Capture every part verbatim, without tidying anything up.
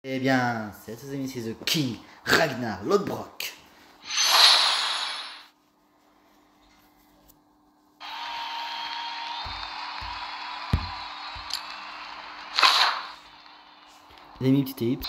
Eh bien, c'est ses amis, c'est The King Ragnar Lodbrok. Les amis, petite ellipse.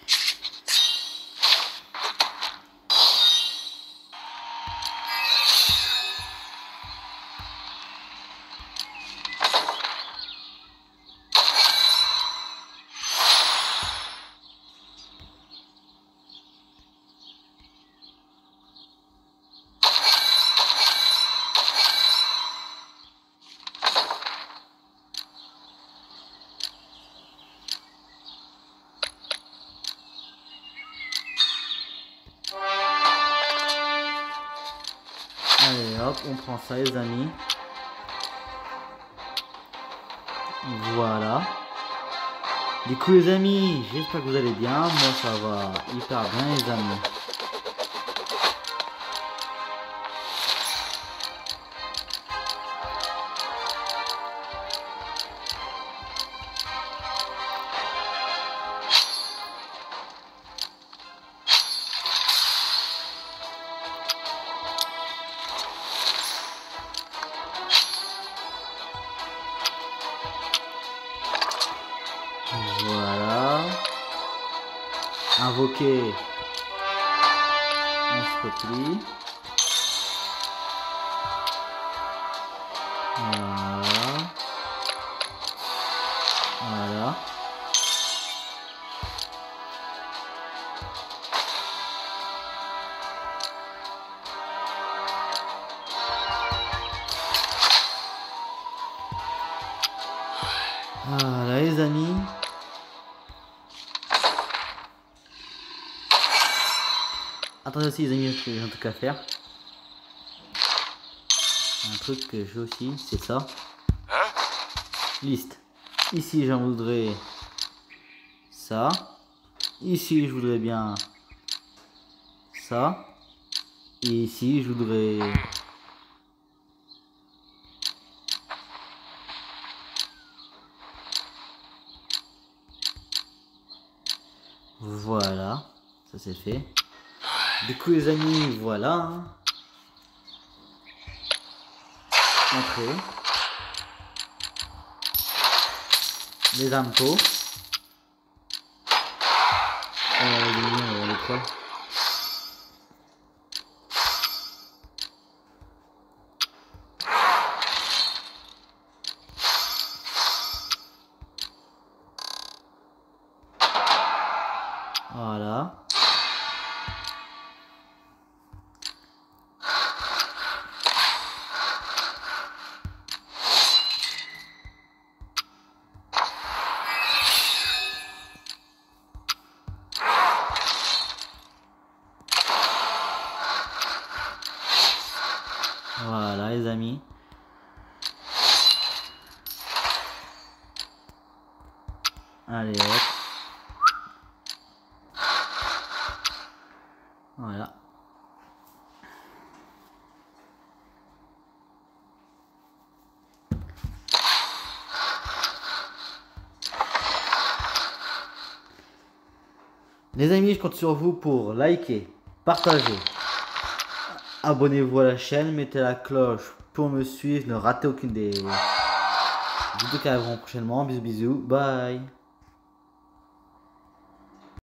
Allez hop, on prend ça les amis. Voilà. Du coup les amis, j'espère que vous allez bien. Moi ça va hyper bien les amis. Voilà. Invoquer. On se replie. Voilà. Voilà. Voilà les amis. Attendez aussi les amis, j'ai un truc à faire. Un truc que j'ai aussi, c'est ça. Liste. Ici j'en voudrais ça. Ici je voudrais bien ça. Et ici je voudrais voilà. Ça c'est fait. Du coup les amis, voilà. Hein. Entrée. Les impôts. Euh, les, les quoi. Voilà. Voilà les amis. Allez hop. Voilà. Les amis, je compte sur vous pour liker, partager. Abonnez-vous à la chaîne, mettez la cloche pour me suivre, ne ratez aucune des vidéos qui arriveront prochainement. Bisous bisous, bye.